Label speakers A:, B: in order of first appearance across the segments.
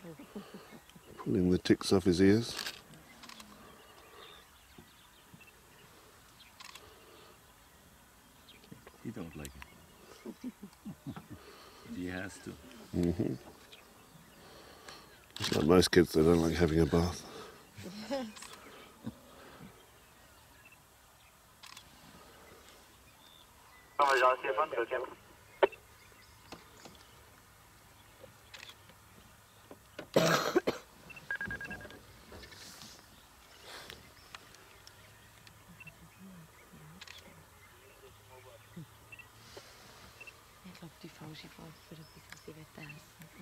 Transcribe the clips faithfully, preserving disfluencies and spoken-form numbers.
A: Pulling the ticks off his ears.
B: He don't like it. He has to.
A: Mm-hmm. Just like most kids, they don't like having a bath.
C: Yes. Ik loop die fausie voor voordat ik die weer thuis.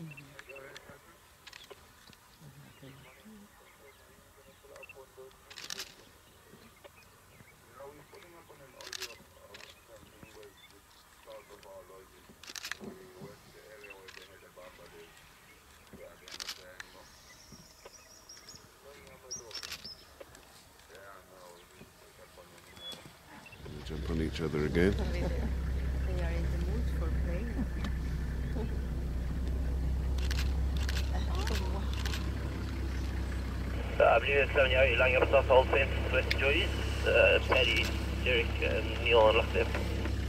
A: Jump on each other again.
C: They are in the mood for playing.
D: Avenue seven Lang Upstart, Old Saints, West Joyce, uh, Perry, Jerick, uh, Neil and left there.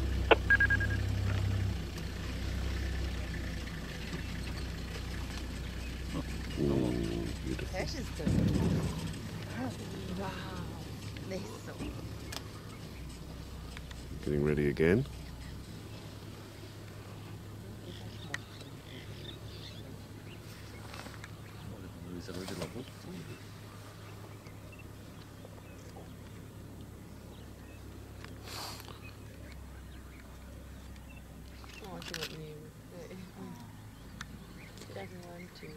A: Ooh, beautiful.
C: That is good. Wow. This so.
A: Getting ready again.
C: Oh, she won't leave. She doesn't want to.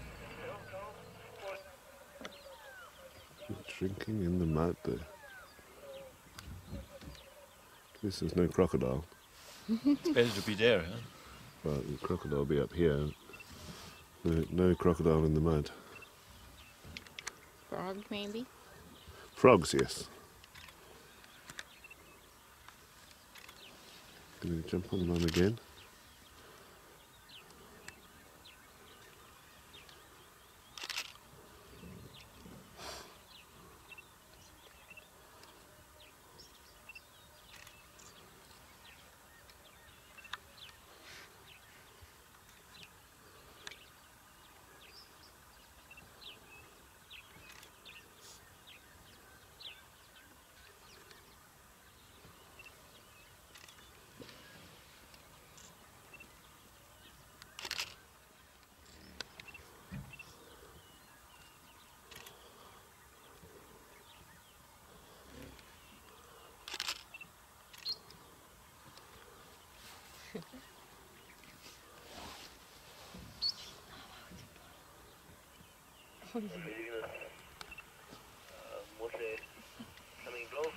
A: It's shrinking in the mud there. At least there's no crocodile.
B: It's better to be there, huh?
A: Well, the crocodile will be up here. No, no crocodile in the mud.
C: Frog, maybe?
A: Frogs, yes. Gonna jump on one again.
D: Are you gonna uh, mostly coming glove?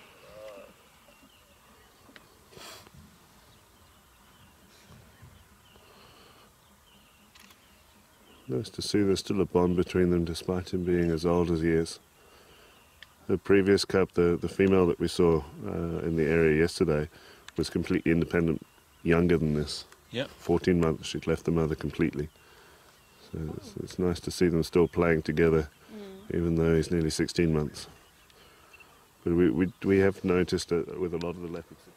D: Uh,
A: Nice to see there's still a bond between them despite him being as old as he is. The previous cub, the, the female that we saw uh, in the area yesterday, was completely independent, younger than this.
B: Yeah.
A: fourteen months, she'd left the mother completely. So it's, it's nice to see them still playing together, mm. even though he's nearly sixteen months. But we, we, we have noticed that with a lot of the leopards...